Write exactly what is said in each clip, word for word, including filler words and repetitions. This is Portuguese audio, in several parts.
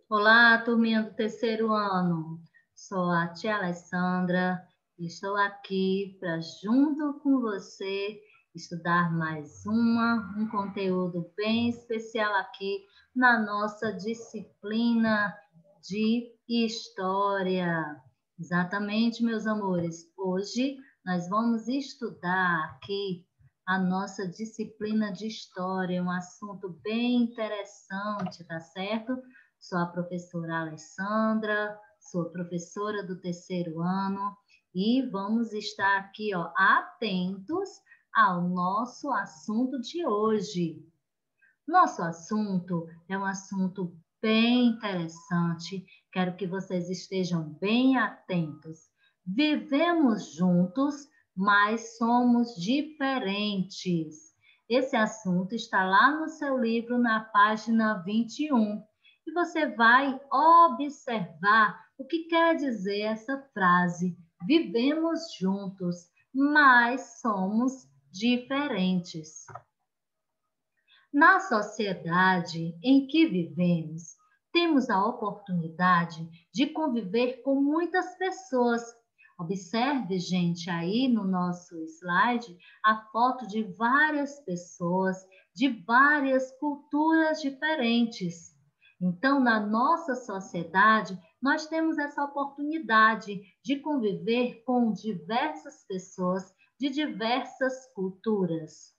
Olá, turminha do terceiro ano. Sou a tia Alessandra e estou aqui para, junto com você, estudar mais uma, um conteúdo bem especial aqui na nossa disciplina de História. Exatamente, meus amores. Hoje nós vamos estudar aqui a nossa disciplina de História, um assunto bem interessante, tá certo? Sou a professora Alessandra, sou professora do terceiro ano e vamos estar aqui, ó, atentos ao nosso assunto de hoje. Nosso assunto é um assunto bem interessante, quero que vocês estejam bem atentos. Vivemos juntos, mas somos diferentes. Esse assunto está lá no seu livro, na página vinte e um. E você vai observar o que quer dizer essa frase. Vivemos juntos, mas somos diferentes. Na sociedade em que vivemos, temos a oportunidade de conviver com muitas pessoas. Observe, gente, aí no nosso slide, a foto de várias pessoas de várias culturas diferentes. Então, na nossa sociedade, nós temos essa oportunidade de conviver com diversas pessoas de diversas culturas.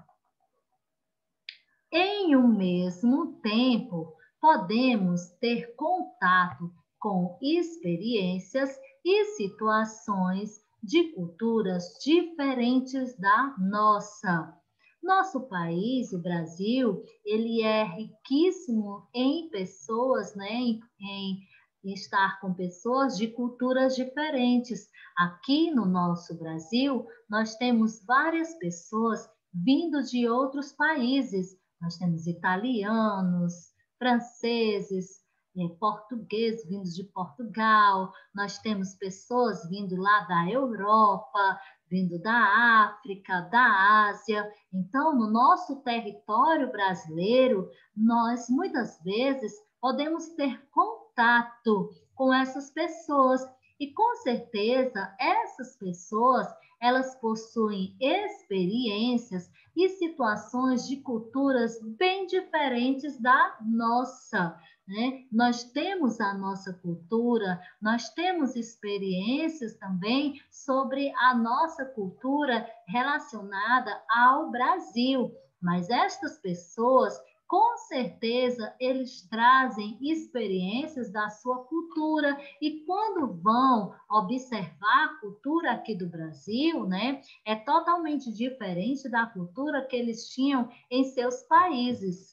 Em um mesmo tempo, podemos ter contato com experiências e situações de culturas diferentes da nossa. Nosso país, o Brasil, ele é riquíssimo em pessoas, né, em, em estar com pessoas de culturas diferentes. Aqui no nosso Brasil, nós temos várias pessoas vindo de outros países. Nós temos italianos, franceses, eh, portugueses vindos de Portugal, nós temos pessoas vindo lá da Europa, vindo da África, da Ásia. Então, no nosso território brasileiro, nós muitas vezes podemos ter contato com essas pessoas e com certeza essas pessoas elas possuem experiências e situações de culturas bem diferentes da nossa, né? Nós temos a nossa cultura, nós temos experiências também sobre a nossa cultura relacionada ao Brasil, mas estas pessoas com certeza eles trazem experiências da sua cultura e quando vão observar a cultura aqui do Brasil, né, é totalmente diferente da cultura que eles tinham em seus países.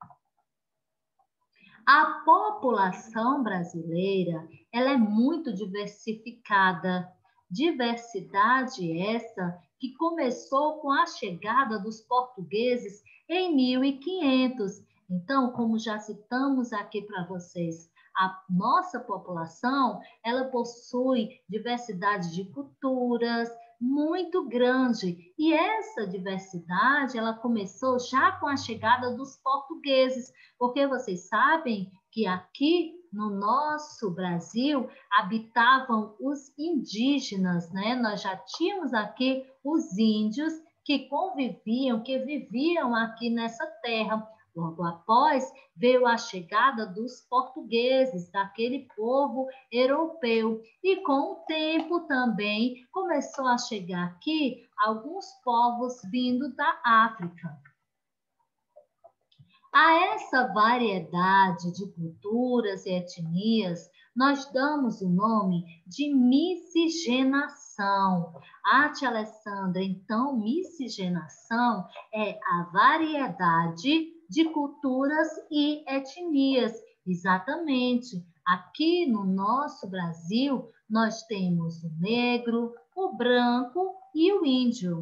A população brasileira, ela é muito diversificada. Diversidade essa que começou com a chegada dos portugueses em mil e quinhentos. Então, como já citamos aqui para vocês, a nossa população, ela possui diversidade de culturas muito grande. E essa diversidade, ela começou já com a chegada dos portugueses, porque vocês sabem que aqui no nosso Brasil habitavam os indígenas, né? Nós já tínhamos aqui os índios que conviviam, que viviam aqui nessa terra. Logo após veio a chegada dos portugueses, daquele povo europeu. E com o tempo também começou a chegar aqui alguns povos vindo da África. A essa variedade de culturas e etnias, nós damos o nome de miscigenação. Ah, tia Alessandra, então miscigenação é a variedade de culturas e etnias. Exatamente. Aqui no nosso Brasil, nós temos o negro, o branco e o índio.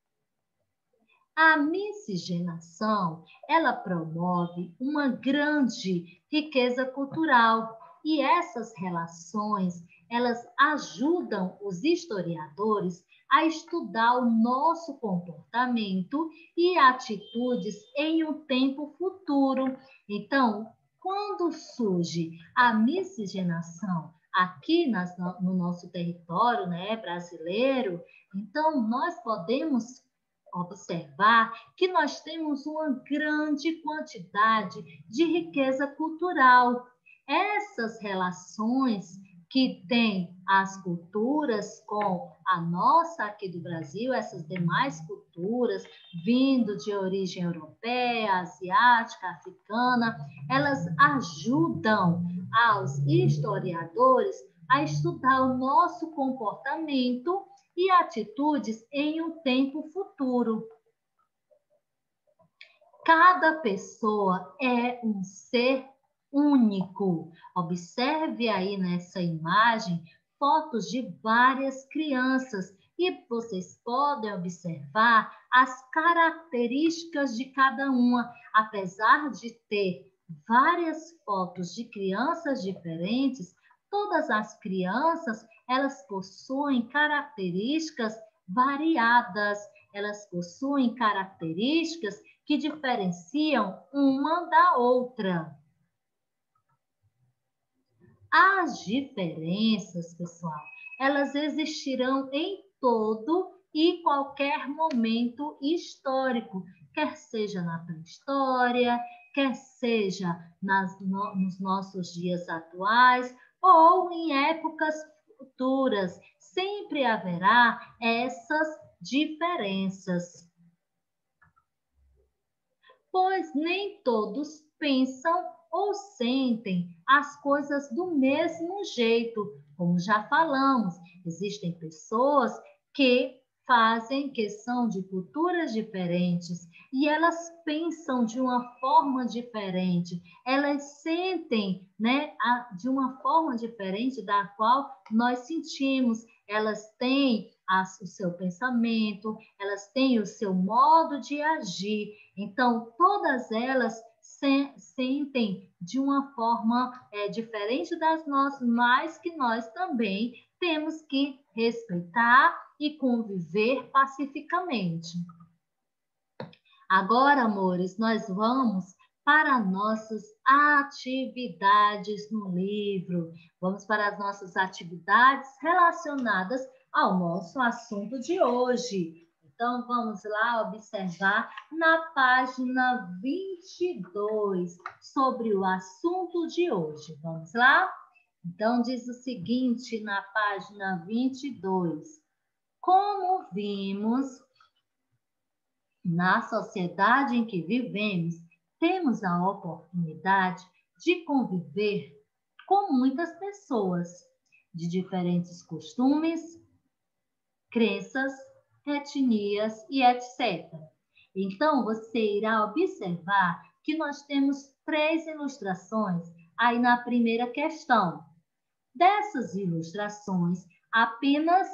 A miscigenação, ela promove uma grande riqueza cultural e essas relações, elas ajudam os historiadores a estudar o nosso comportamento e atitudes em um tempo futuro. Então, quando surge a miscigenação aqui nas, no nosso território, né, brasileiro, então nós podemos observar que nós temos uma grande quantidade de riqueza cultural. Essas relações que tem as culturas com a nossa aqui do Brasil, essas demais culturas, vindo de origem europeia, asiática, africana, elas ajudam aos historiadores a estudar o nosso comportamento e atitudes em um tempo futuro. Cada pessoa é um ser único. Observe aí nessa imagem fotos de várias crianças e vocês podem observar as características de cada uma. Apesar de ter várias fotos de crianças diferentes, todas as crianças, elas possuem características variadas, elas possuem características que diferenciam uma da outra. As diferenças, pessoal, elas existirão em todo e qualquer momento histórico, quer seja na pré-história, quer seja nas, no, nos nossos dias atuais ou em épocas futuras. Sempre haverá essas diferenças. Pois nem todos pensam ou sentem as coisas do mesmo jeito. Como já falamos, existem pessoas que fazem, que são de culturas diferentes e elas pensam de uma forma diferente, elas sentem, né, de uma forma diferente da qual nós sentimos. Elas têm as, o seu pensamento, elas têm o seu modo de agir. Então, todas elas se, sentem de uma forma é, diferente das nossas, mas que nós também temos que respeitar e conviver pacificamente. Agora, amores, nós vamos para nossas atividades no livro. Vamos para as nossas atividades relacionadas ao nosso assunto de hoje. Então, vamos lá observar na página vinte e dois sobre o assunto de hoje. Vamos lá? Então, diz o seguinte na página vinte e dois. Como vimos, na sociedade em que vivemos, temos a oportunidade de conviver com muitas pessoas de diferentes costumes, crenças, etnias e etcétera. Então, você irá observar que nós temos três ilustrações aí na primeira questão. Dessas ilustrações, apenas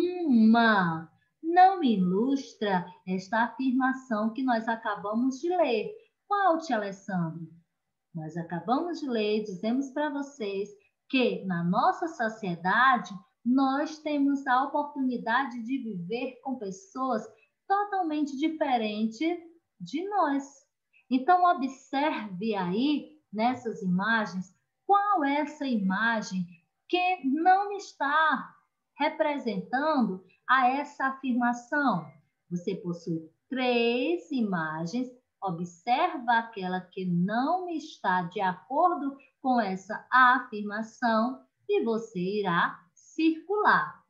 uma não ilustra esta afirmação que nós acabamos de ler. Qual, tia Alessandra? Nós acabamos de ler, dizemos para vocês que na nossa sociedade nós temos a oportunidade de viver com pessoas totalmente diferentes de nós. Então, observe aí nessas imagens qual é essa imagem que não está representando a essa afirmação. Você possui três imagens, observa aquela que não está de acordo com essa afirmação e você irá circular.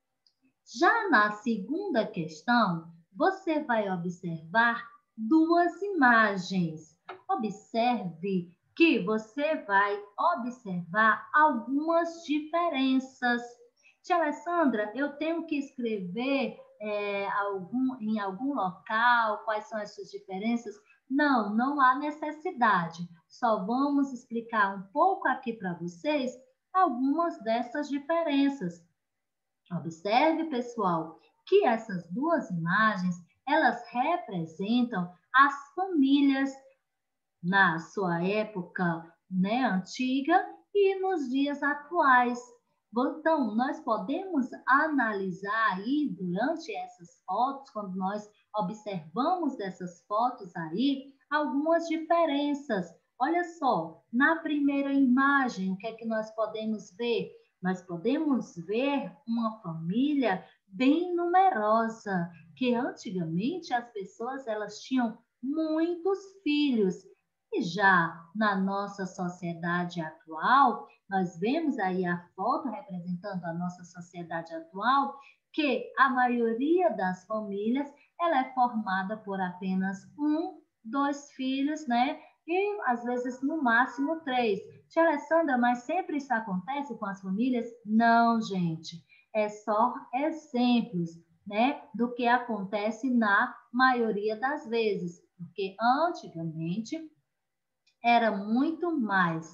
Já na segunda questão, você vai observar duas imagens. Observe que você vai observar algumas diferenças. Tia Alessandra, eu tenho que escrever é, algum, em algum local quais são essas diferenças? Não, não há necessidade. Só vamos explicar um pouco aqui para vocês algumas dessas diferenças. Observe, pessoal, que essas duas imagens, elas representam as famílias na sua época, né, antiga e nos dias atuais. Então, nós podemos analisar aí durante essas fotos, quando nós observamos essas fotos aí, algumas diferenças. Olha só, na primeira imagem, o que é que nós podemos ver? Nós podemos ver uma família bem numerosa, que antigamente as pessoas elas tinham muitos filhos. E já na nossa sociedade atual, nós vemos aí a foto representando a nossa sociedade atual, que a maioria das famílias ela é formada por apenas um, dois filhos, né? E às vezes no máximo três. Tia Alessandra, mas sempre isso acontece com as famílias? Não, gente. É só exemplos, né, do que acontece na maioria das vezes, porque antigamente era muito mais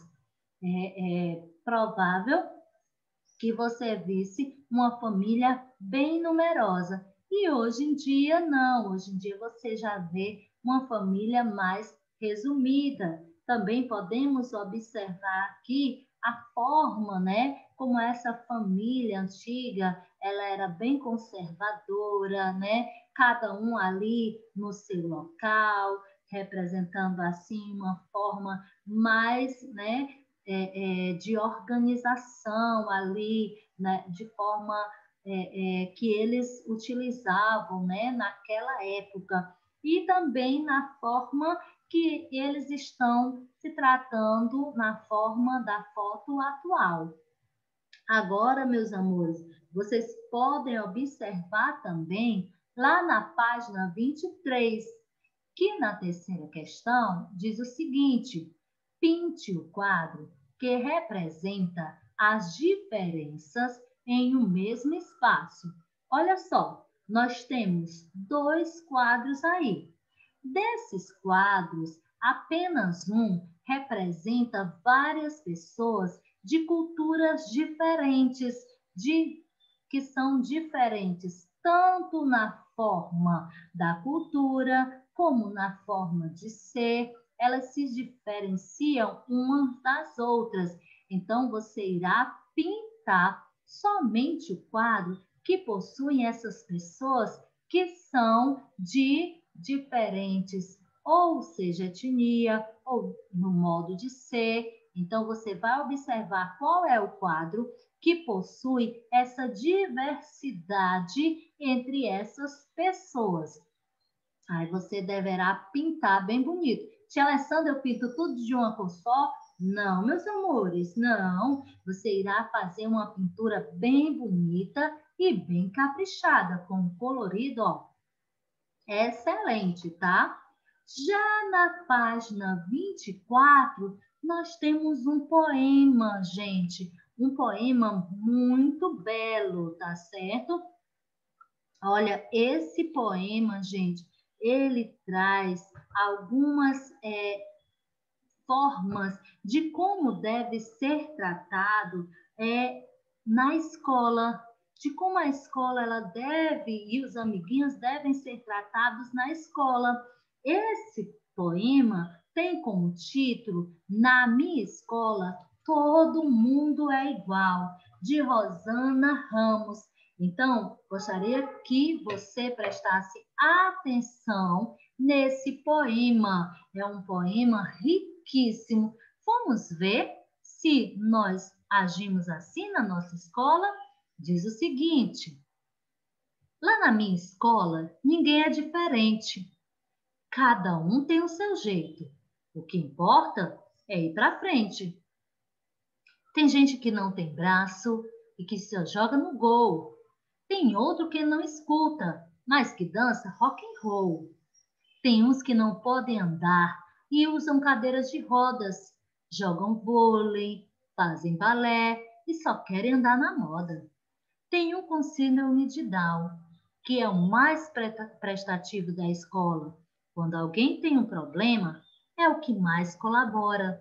é, é, provável que você visse uma família bem numerosa. E hoje em dia, não. Hoje em dia você já vê uma família mais resumida. Também podemos observar aqui a forma, né? Como essa família antiga, ela era bem conservadora, né? Cada um ali no seu local, representando assim uma forma mais, né? É, é, de organização ali, né, de forma é, é, que eles utilizavam, né, naquela época, e também na forma que eles estão se tratando na forma da foto atual. Agora, meus amores, vocês podem observar também lá na página vinte e três, que na terceira questão diz o seguinte: pinte o quadro que representa as diferenças em um mesmo espaço. Olha só, nós temos dois quadros aí. Desses quadros, apenas um representa várias pessoas de culturas diferentes, de que são diferentes tanto na forma da cultura como na forma de ser, elas se diferenciam umas das outras. Então, você irá pintar somente o quadro que possui essas pessoas que são de diferentes, ou seja, etnia, ou no modo de ser. Então, você vai observar qual é o quadro que possui essa diversidade entre essas pessoas. Aí você deverá pintar bem bonito. Tia Alessandra, eu pinto tudo de uma cor só? Não, meus amores, não. Você irá fazer uma pintura bem bonita e bem caprichada, com um colorido, ó, excelente, tá? Já na página vinte e quatro, nós temos um poema, gente. Um poema muito belo, tá certo? Olha, esse poema, gente, ele traz algumas é, formas de como deve ser tratado é, na escola, de como a escola ela deve e os amiguinhos devem ser tratados na escola. Esse poema tem como título Na Minha Escola Todo Mundo é Igual, de Rosana Ramos. Então, gostaria que você prestasse atenção nesse poema. É um poema riquíssimo. Vamos ver se nós agimos assim na nossa escola? Diz o seguinte: lá na minha escola, ninguém é diferente. Cada um tem o seu jeito. O que importa é ir para frente. Tem gente que não tem braço e que só joga no gol. Tem outro que não escuta, mas que dança rock and roll. Tem uns que não podem andar e usam cadeiras de rodas, jogam vôlei, fazem balé e só querem andar na moda. Tem um com síndrome de Down, que é o mais prestativo da escola. Quando alguém tem um problema, é o que mais colabora.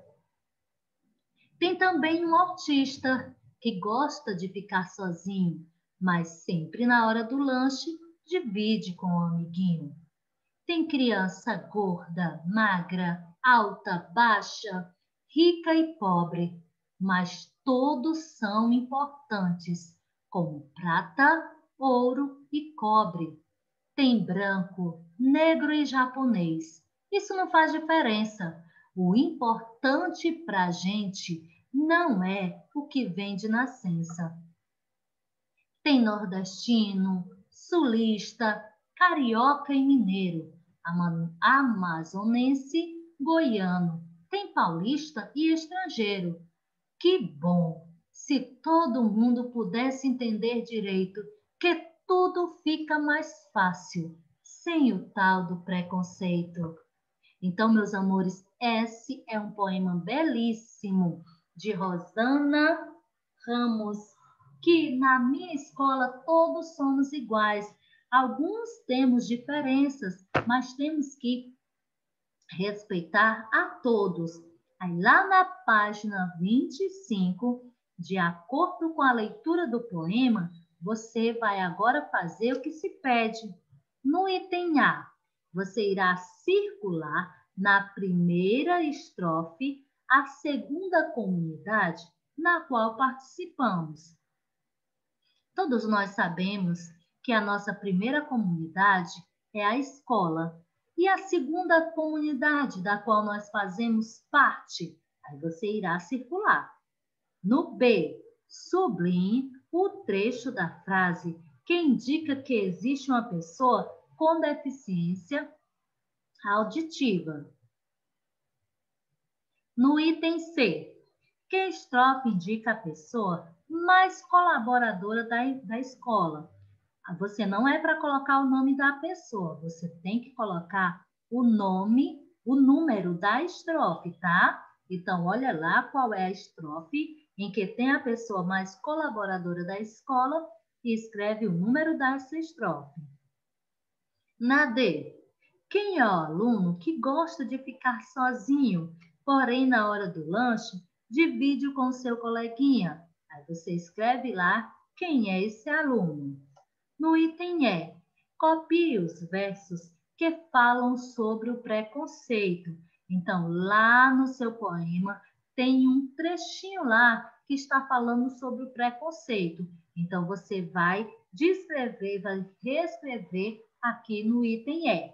Tem também um autista, que gosta de ficar sozinho, mas sempre na hora do lanche divide com o amiguinho. Tem criança gorda, magra, alta, baixa, rica e pobre, mas todos são importantes, como prata, ouro e cobre. Tem branco, negro e japonês. Isso não faz diferença. O importante para a gente não é o que vem de nascença. Tem nordestino, sulista, carioca e mineiro, ama- amazonense, goiano, tem paulista e estrangeiro. Que bom se todo mundo pudesse entender direito, que tudo fica mais fácil, sem o tal do preconceito. Então, meus amores, esse é um poema belíssimo de Rosana Ramos, que na minha escola todos somos iguais. Alguns temos diferenças, mas temos que respeitar a todos. Aí lá na página vinte e cinco, de acordo com a leitura do poema, você vai agora fazer o que se pede. No item A, você irá circular na primeira estrofe a segunda comunidade na qual participamos. Todos nós sabemos que a nossa primeira comunidade é a escola e a segunda comunidade da qual nós fazemos parte. Aí você irá circular. No B, sublinhe o trecho da frase que indica que existe uma pessoa com deficiência auditiva. No item C, que estrofe indica a pessoa mais colaboradora da, da escola? Você não é para colocar o nome da pessoa, você tem que colocar o nome, o número da estrofe, tá? Então, olha lá qual é a estrofe em que tem a pessoa mais colaboradora da escola e escreve o número dessa estrofe. Na D, quem é o aluno que gosta de ficar sozinho, porém na hora do lanche divide com seu coleguinha? Aí você escreve lá quem é esse aluno. No item E, copie os versos que falam sobre o preconceito. Então, lá no seu poema tem um trechinho lá que está falando sobre o preconceito. Então, você vai descrever, vai reescrever aqui no item E.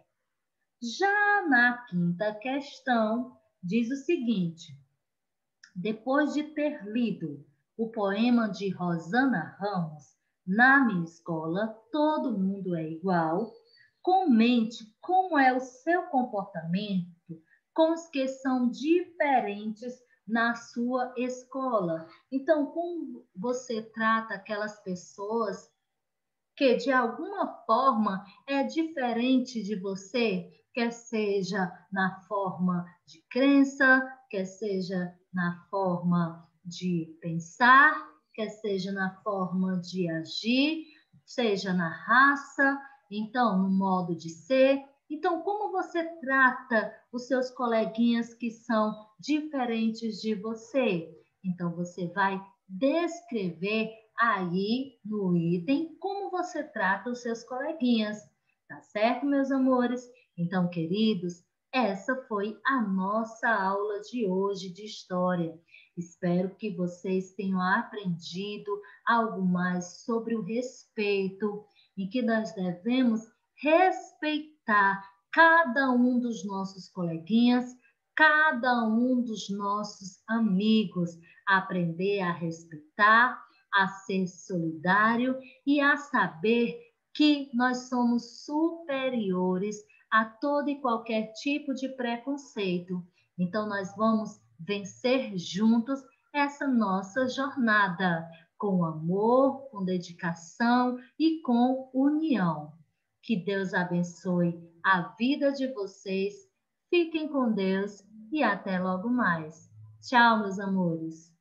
Já na quinta questão, diz o seguinte: depois de ter lido o poema de Rosana Ramos, na minha escola todo mundo é igual, comente como é o seu comportamento com os que são diferentes na sua escola. Então, como você trata aquelas pessoas que de alguma forma é diferente de você, quer seja na forma de crença, quer seja na forma de pensar, quer seja na forma de agir, seja na raça, então no modo de ser. Então, como você trata os seus coleguinhas que são diferentes de você? Então, você vai descrever aí no item como você trata os seus coleguinhas, tá certo, meus amores? Então, queridos, essa foi a nossa aula de hoje de história. Espero que vocês tenham aprendido algo mais sobre o respeito e que nós devemos respeitar cada um dos nossos coleguinhas, cada um dos nossos amigos, aprender a respeitar, a ser solidário e a saber que nós somos superiores a todo e qualquer tipo de preconceito. Então, nós vamos vencer juntos essa nossa jornada, com amor, com dedicação e com união. Que Deus abençoe a vida de vocês. Fiquem com Deus e até logo mais. Tchau, meus amores.